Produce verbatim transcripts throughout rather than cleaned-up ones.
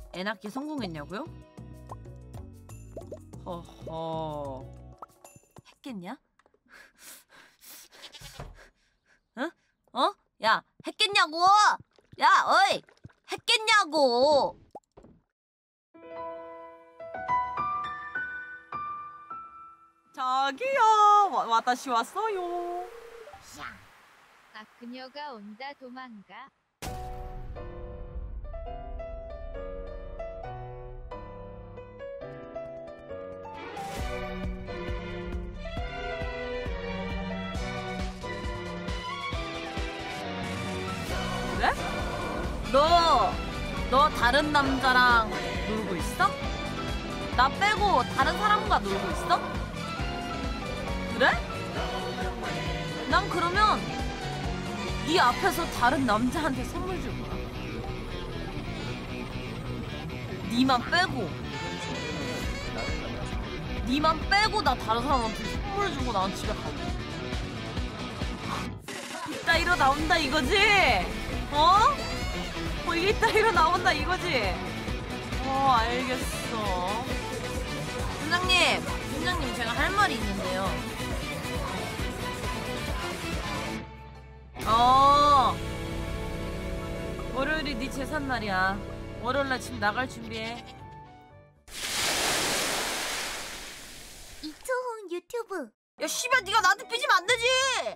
애 낳기 성공했냐고요? 허허. 했겠냐? 응? 어? 야, 했겠냐고! 야, 어이! 했겠냐고! 자기야, 와, 와다시 왔어요. 아, 그녀가 온다. 도망가. 그래? 너, 너 다른 남자랑 놀고 있어? 나 빼고 다른 사람과 놀고 있어? 그래? 난 그러면 네 앞에서 다른 남자한테 선물 줄 거야. 니만 빼고 니만 빼고 나 다른 사람한테 선물 주고 난 집에 갈게. 이따위로 나온다 이거지? 어? 어 이따위로 나온다 이거지? 어 알겠어. 팀장님, 팀장님 제가 할 말이 있는데요. 어 월요일이 네 제삿날이야. 월요일날 집 나갈 준비해. 이초훈 유튜브. 야 씨발 네가 나한테 삐지면 안 되지.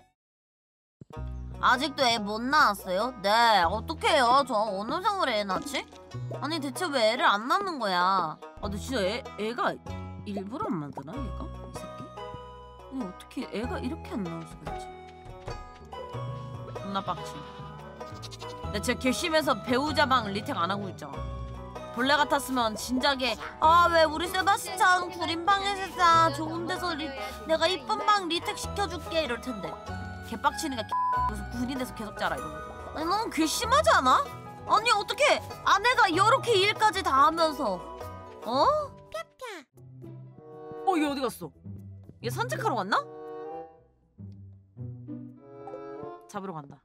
아직도 애 못 낳았어요? 네, 어떡해요? 저 어느 생으로 애 낳지? 아니 대체 왜 애를 안 낳는 거야? 아 근데 진짜 애, 애가 일부러 안 만드나 얘가? 이 새끼? 아니 어떻게 애가 이렇게 안 나올 수가 있지? 존나 빡치. 나 진짜 괘씸해서 배우자방 리텍 안 하고 있잖아. 본래 같았으면 진작에 아 왜 우리 세바스찬 구린방에서 자 좋은 데서 리, 내가 이쁜 방 리텍 시켜줄게 이럴 텐데 개빡치니까 무슨 군인에서 계속 자라 이러고. 아니 너무 괘씸하지 않아? 아니 어떻게 아내가 이렇게 일까지 다 하면서 어? 어 얘 어디 갔어? 얘 산책하러 갔나? 잡으러 간다.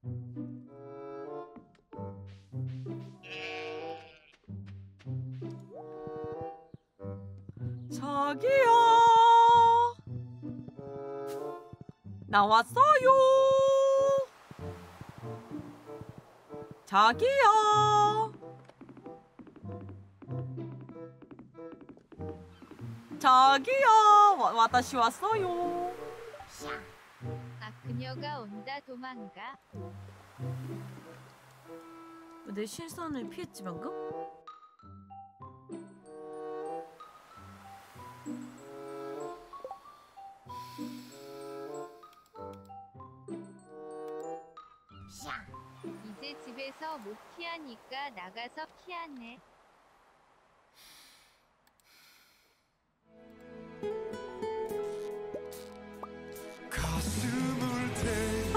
자기야 나왔어요. 자기야 자기야 와, 와다시 왔어요. 아, 그녀가 온다. 도망가. 내 실선을 피했지 방금? 이제 집에서 못 피하니까 나가서 피하네. 가슴을 대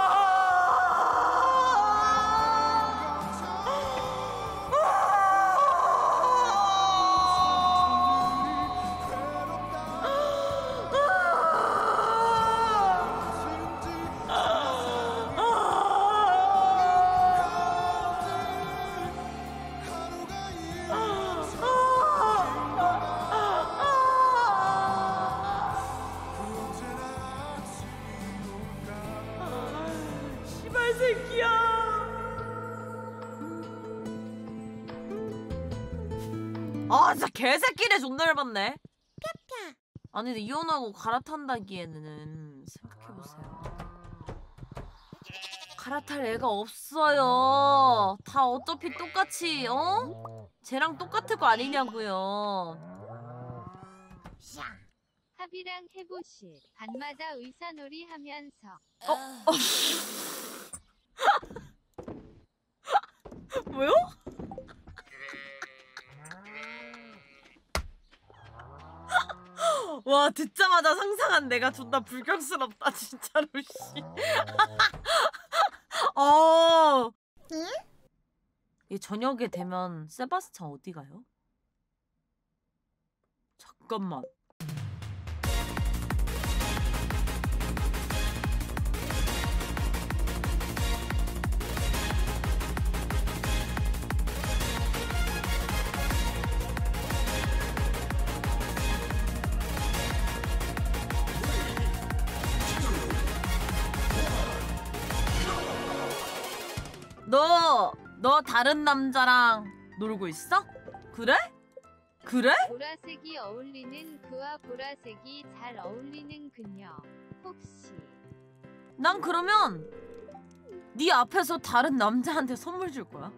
아 진짜 개새끼네. 존나 열받네. 아니 근데 이혼하고 갈아탄다기에는 생각해보세요. 갈아탈 애가 없어요. 다 어차피 똑같이 어? 쟤랑 똑같을 거 아니냐고요. 합이랑 해보실. 밤마다 의사놀이 하면서. 어? 어? 뭐요? 와 듣자마자 상상한 내가 존나 불경스럽다 진짜로 씨. 어. 응? 얘 저녁에 되면 세바스찬 어디 가요? 잠깐만. 너, 너 다른 남자랑 놀고 있어? 그래? 그래? 보라색이 어울리는 그와 보라색이 잘 어울리는 그녀. 혹시 난 그러면 네 앞에서 다른 남자한테 선물 줄 거야.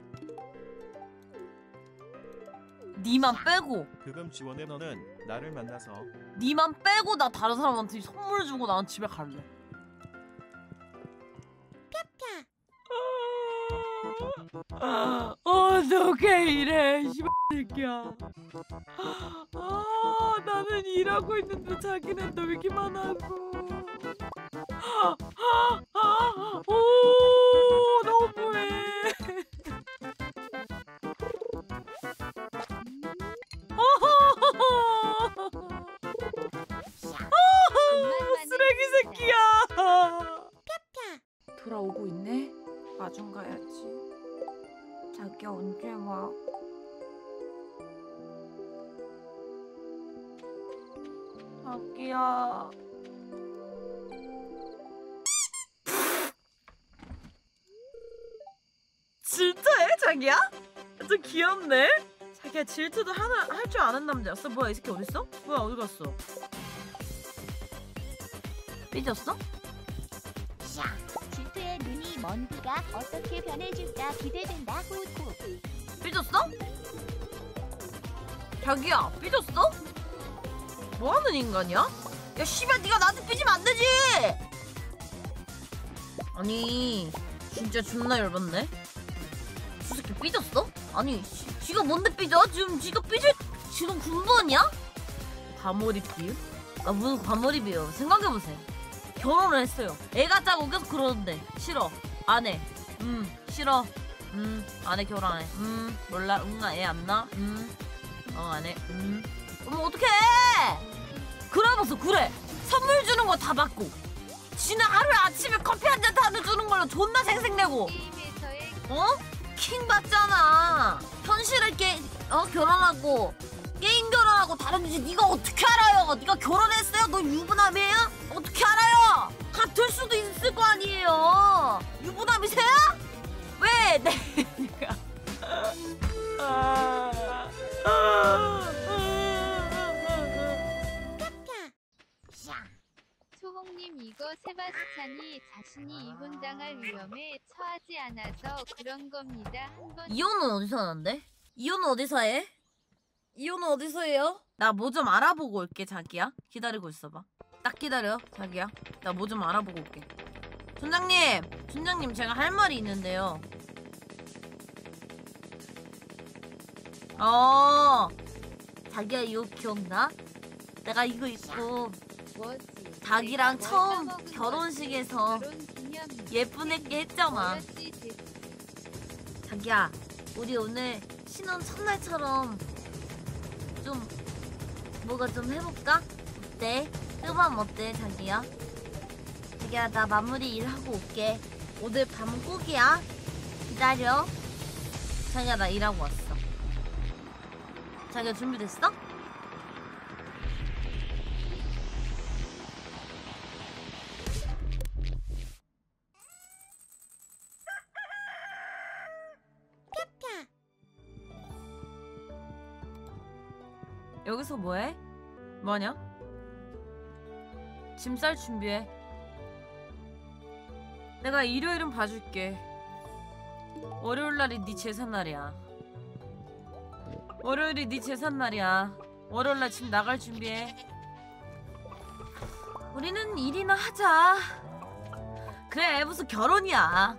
니만 빼고. 그금 지원해. 너는 나를 만나서 니만 빼고 나 다른 사람한테 선물 주고 난 집에 갈래. 아, 어떻게 이래, 씨발 새끼야. 아, 나는 일하고 있는데 자기는 놀기만 하고. 아, 아, 오, 너무해. 쓰레기 새끼야. 돌아오고 있네. 마중 가야지. 자기야 언제 와? 자기야. 질투해 자기야? 좀 귀엽네. 자기야 질투도 하나 할 줄 아는 남자였어. 뭐야 이 새끼 어딨어? 뭐야 어디 갔어? 삐졌어? 샤, 질투의 눈이 먼디가 어떻게 변해줄까 기대된다. 후후. 삐졌어? 자기야 삐졌어? 뭐하는 인간이야? 야 씨발 네가 나한테 삐지면 안 되지. 아니 진짜 존나 열받네. 저 새끼 삐졌어? 아니 지, 지가 뭔데 삐져? 지금 지가 삐질 지금 군번이야? 과몰입이요? 아 무슨 과몰입이에요. 생각해보세요. 결혼을 했어요. 애가 짜고 계속 그러는데 싫어 안해. 음 싫어. 음 안해. 결혼 안해. 음 몰라. 응 애 안 낳아. 음어 안해. 음 그럼 어떡해. 그러면서 그래 선물 주는 거 다 받고 지는 하루에 아침에 커피 한 잔 타는 주는 걸로 존나 생색내고 게임에서의 어? 킹 받잖아. 현실을 게 어 결혼하고 게임 결혼하고 다른지 네가 어떻게 알아요? 네가 결혼했어요? 너 유부남이에요? 어떻게 알아요? 같을 수도 있을 거 아니에요. 유부남이세요? 왜? 내가 초홍님 이거 세바스찬이 자신이 이혼당할 위험에 처하지 않아서 그런 겁니다. 한번 이혼은 어디서 하는데? 이혼은 어디서 해? 이혼은 어디서 해요? 나 뭐 좀 알아보고 올게 자기야. 기다리고 있어봐. 딱 기다려 자기야. 나 뭐 좀 알아보고 올게. 촌장님, 촌장님 제가 할 말이 있는데요. 어, 자기야 이거 기억나? 내가 이거 입고 뭐지? 자기랑 내가 처음 뭘 까먹은 결혼식에서 거지? 결혼 기념일. 예쁜 애기 했잖아. 뭐였지, 대체? 자기야, 우리 오늘 신혼 첫날처럼 좀 뭐가 좀 해볼까? 어때? 뜨밤 어때 자기야? 자기야 나 마무리 일하고 올게. 오늘 밤은 꼭이야. 기다려. 자기야 나 일하고 왔어. 자기야 준비됐어? 여기서 뭐해? 뭐하냐? 짐 쌀 준비해. 내가 일요일은 봐줄게. 월요일날이 네 제삿날이야. 월요일이 네 제삿날이야. 월요일날 짐 나갈 준비해. 우리는 일이나 하자. 그래 무슨 결혼이야.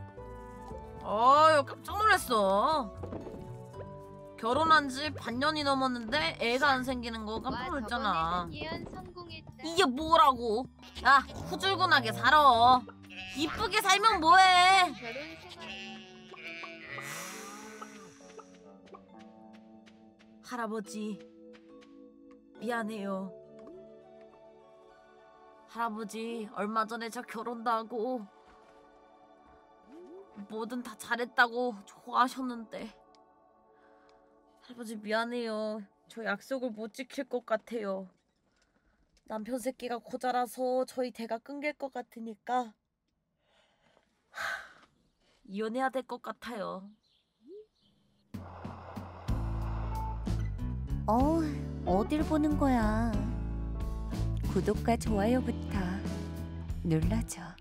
어휴 깜짝 놀랐어. 결혼한 지 반년이 넘었는데 애가 안 생기는 거 깜짝 와, 놀랐잖아. 저번에는 예언 성공했다. 이게 뭐라고? 야 후줄근하게 살아. 이쁘게 살면 뭐해. 결혼 생활 할아버지 미안해요. 할아버지 얼마 전에 저 결혼도 하고 뭐든 다 잘했다고 좋아하셨는데 할아버지 미안해요. 저 약속을 못 지킬 것 같아요. 남편 새끼가 고자라서 저희 대가 끊길 것 같으니까 하, 이혼해야 될 것 같아요. 어, 어딜 보는 거야? 구독과 좋아요부터 눌러줘.